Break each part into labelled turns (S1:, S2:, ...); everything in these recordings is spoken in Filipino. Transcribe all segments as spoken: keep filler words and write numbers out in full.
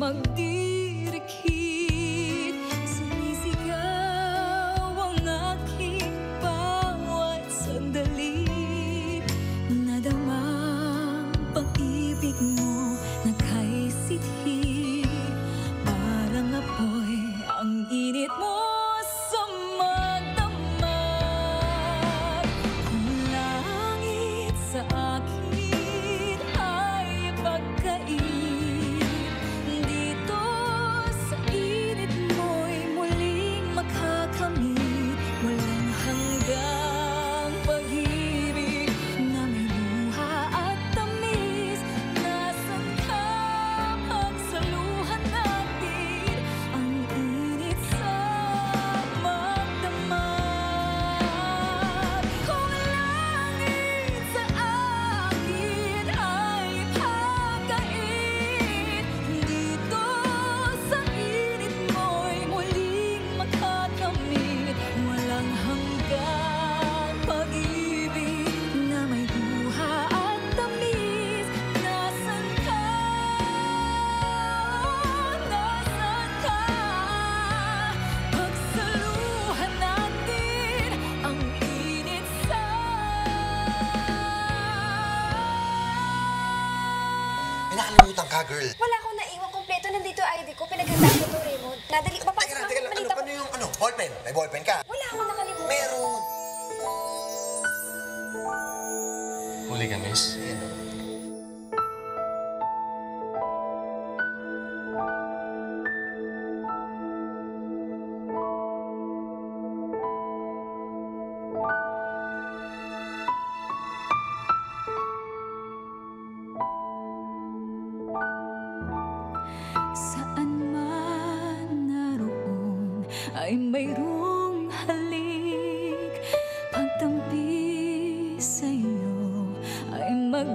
S1: magdirikit. Sumisigaw ang aking bawat sandali. Nadamang pag-ibig mo nagkay sithi. Parang apoy ang init mo sa magdamag. Kung langit sa akin ay pagkait, dito sa init mo'y muling makakamit. Walang hanggang pag-ibig na may luha at tamis. Nasaan ka pagsaluhan natin ang init sa magdamag. Kung langit sa akin ay pagkait, dito sa init mo'y muling makakamit. Walang hanggang pag-ibig na may luha at tamis. Nasaan ka? Nasaan ka? Pagsaluhan natin ang init sa
S2: May nakalimutan ka, girl.
S3: Wala akong naiwan kompleto. Nandito I D ko. Pinaghandaan ko to, Raymond. Nadali.
S2: Teka
S3: Papasok
S2: lang,
S3: ako.
S2: teka lang. Ano,
S3: Malita ko.
S2: paano yung ano? Ballpen? May ballpen ka?
S3: Wala akong nakalimutan.
S2: Meron.
S4: Huli ka, miss.
S2: Ayan, oh.
S1: Saan man naroon ay mayroong halik. Pagtampi sa'yo ay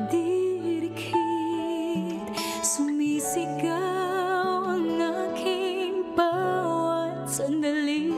S1: magdirikit. Sumisigaw ang aking bawat sandali.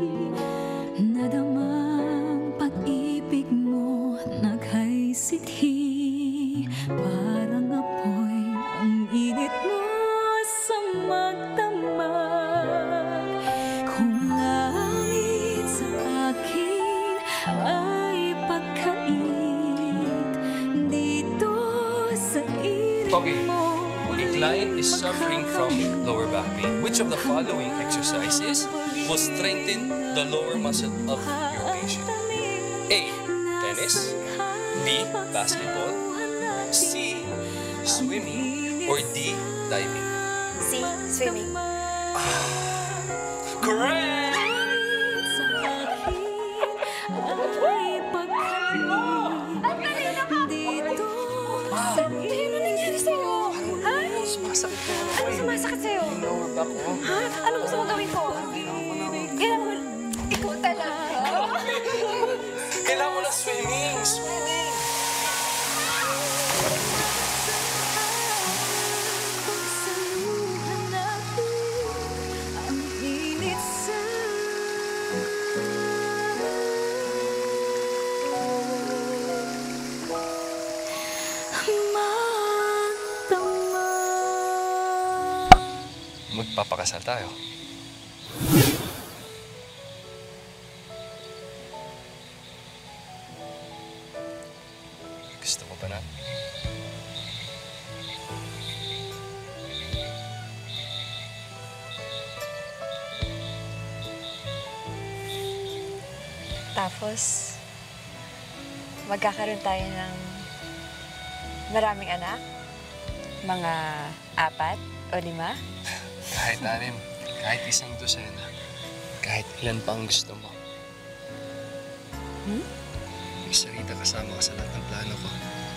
S1: Nadamang pag-ibig mo nagkay sithi. Parang apoy ang init mo sa magdamag. Kung langit sa akin ay pagkait, dito sa init
S4: Okay.
S1: mo
S4: A client is suffering from lower back pain. Which of the following exercises will strengthen the lower muscle of your patient? A. Tennis. B. Basketball. C. Swimming. Or D. Diving.
S3: C. Swimming.
S4: Correct!
S3: Ano nangyari sa'yo? Ha?
S2: Sumasakit ka na
S3: Ano sumasakit sa'yo?
S2: Yung lower back ko.
S3: Ha? Ano gusto mo gawin ko? Kailangan mo... Ikaw talaga.
S4: Kailangan mo na swimming! Swimming!
S1: Pagsaluhan natin ang init sa magdamag.
S4: Magpapakasal tayo. Gusto ko pa na.
S3: Tapos, magkakaroon tayo ng maraming anak? Mga apat o lima?
S4: Kahit anim, kahit isang dosena, kahit ilan pa ang gusto mo.
S3: Hmm?
S4: Miss Rita, kasama ka sa lahat ng plano ko.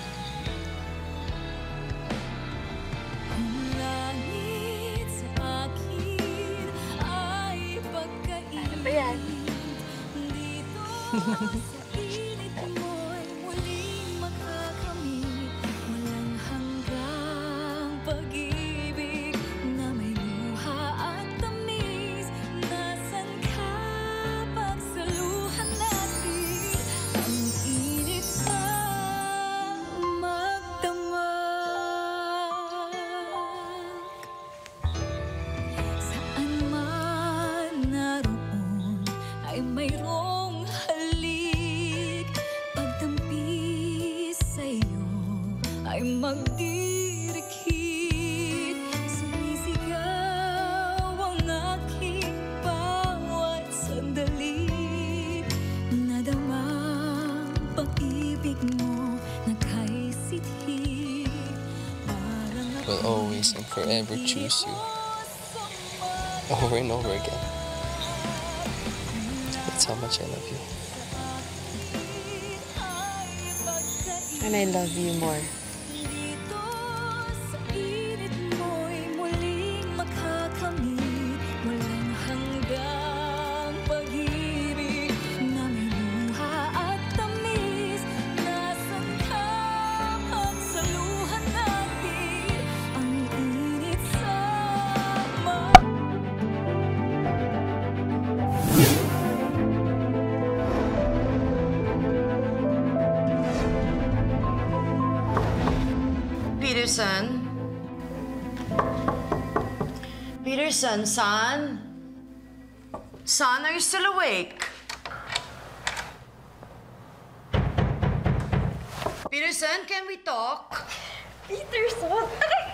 S1: Kung langit sa akin ay pagkait,
S3: Ano ba yan?
S1: dito sa init mo'y muling makakamit. Walang hanggang pag-ibig na may luha at tamis. Nasaan ka pagsaluhan natin ang init sa magdamag. ay magdirikit. Sumisigaw ang aking bawat sandali. Nadama pag-ibig mo nagkaisithi.
S4: Will always and forever choose you over and over again. That's how much I love you.
S5: And I love you more.
S1: Dito sa init mo'y muling makakamit. Walang hanggang pag-ibig na may luha at tamis. Nasaan ka pagsaluhan natin ang init sa
S6: Peterson? Peterson, son? Son, are you still awake? Peterson, can we talk?
S3: Peterson!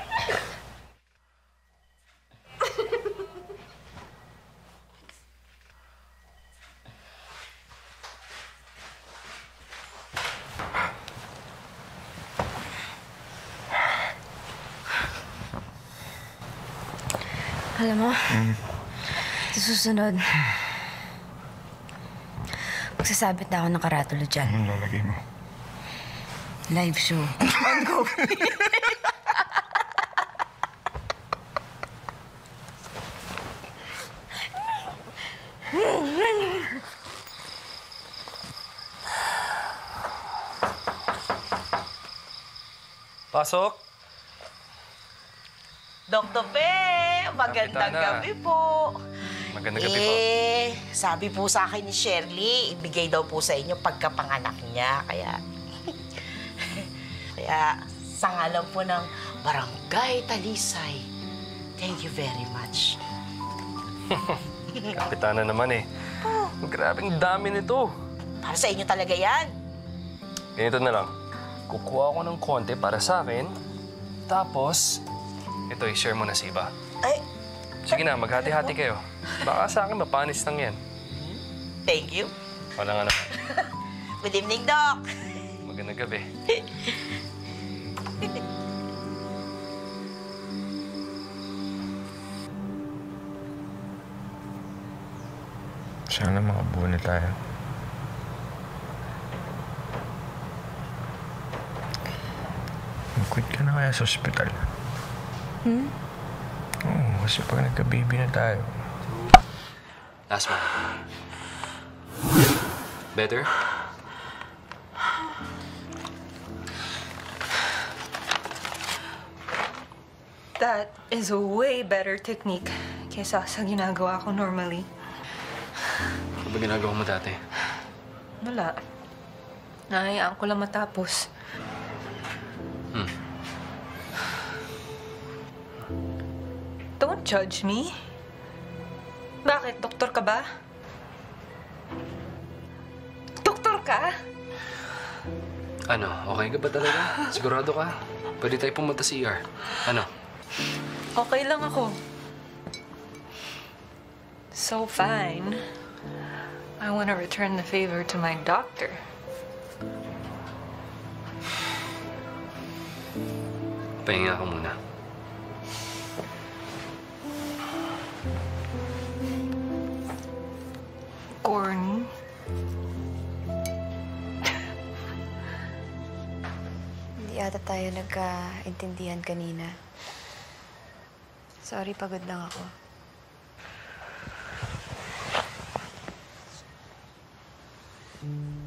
S5: Alam mo, mm. sa susunod, magsasabit na ako ng karatulo dyan.
S7: Anong lalagay mo?
S5: Live show. Ongoing.
S4: Pasok!
S6: Dok Tupe, magandang
S4: Kapitana.
S6: gabi po.
S4: Magandang gabi po.
S6: Eh, sabi po sa akin ni Shirley, ibigay daw po sa inyo pagkapanganak niya. Kaya, kaya sa ngalan po ng Barangay Talisay, thank you very much.
S4: Kapitana naman eh. Grabing dami nito.
S6: Para sa inyo talaga yan.
S4: Ganito na lang. Kukuha ko ng konti para sa akin. Tapos, ito, i-share mo na sa iba.
S6: Ay,
S4: Sige na, maghati-hati kayo. Baka sa akin, mapanis lang yan.
S6: thank you.
S4: Wala nga naman.
S6: Good evening, Doc.
S4: Magandang gabi.
S7: Sana makabuo na tayo. Mag-quit ka na kaya sa ospital.
S5: Hmm?
S7: Oo, kasi pag nagka-baby na tayo,
S4: Last one. Better?
S3: That is a way better technique kaysa sa ginagawa ko normally.
S4: Ano ba ginagawa mo dati?
S3: Wala. Nahayaan ko lang matapos.
S4: Hmm.
S3: Don't judge me. Bakit? Doktor ka ba? Doktor ka?
S4: Ano, okay ka ba talaga? Sigurado ka? Pwede tayo pumunta sa E R. Ano?
S3: Okay lang ako. So fine. I want to return the favor to my doctor.
S4: Pahinga ka muna.
S3: Corny.
S5: Hindi ata tayo nagkaintindihan kanina. Sorry, pagod lang ako.
S1: Mm.